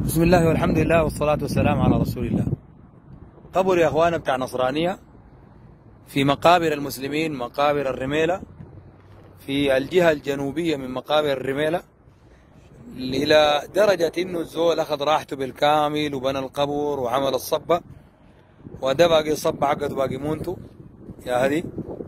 بسم الله والحمد لله والصلاة والسلام على رسول الله. قبر يا اخوانا بتاع نصرانية في مقابر المسلمين، مقابر الرميلة في الجهة الجنوبية من مقابر الرميلة، إلى درجة إنه الزول أخذ راحته بالكامل وبنى القبر وعمل الصبة، وده باقي الصبة حقته باقي مونته يا هذي،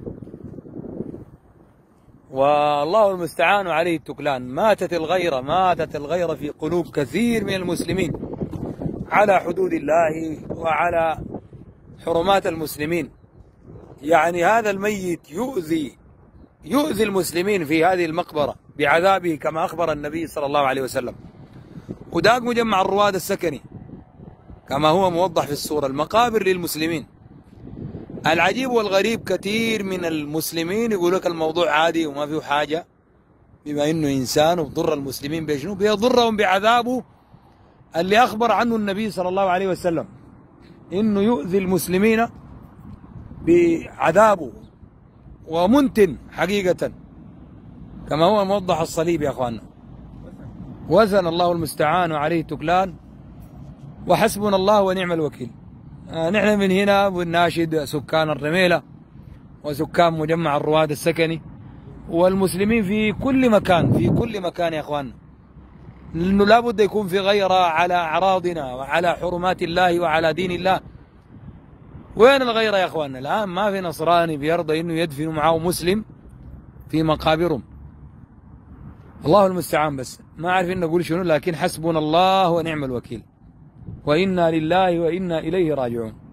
والله المستعان عليه التكلان. ماتت الغيرة في قلوب كثير من المسلمين على حدود الله وعلى حرمات المسلمين. يعني هذا الميت يؤذي المسلمين في هذه المقبرة بعذابه كما أخبر النبي صلى الله عليه وسلم. وداق مجمع الرواد السكني كما هو موضح في الصورة، المقابر للمسلمين. العجيب والغريب كثير من المسلمين يقول لك الموضوع عادي وما فيه حاجة، بما انه انسان وبضر المسلمين بشنو؟ بيضرهم بعذابه اللي اخبر عنه النبي صلى الله عليه وسلم، انه يؤذي المسلمين بعذابه ومنتن حقيقة كما هو موضح الصليب يا اخواننا. وزن الله المستعان وعليه التكلان، وحسبنا الله ونعم الوكيل. نحن من هنا بنناشد سكان الرميلة وسكان مجمع الرواد السكني والمسلمين في كل مكان يا اخواننا، انه لابد يكون في غيرة على اعراضنا وعلى حرمات الله وعلى دين الله. وين الغيرة يا اخواننا؟ الان ما في نصراني بيرضى انه يدفنوا معه مسلم في مقابرهم. الله المستعان، بس ما عارفين نقول شنو، لكن حسبنا الله ونعم الوكيل، وإنا لله وإنا إليه راجعون.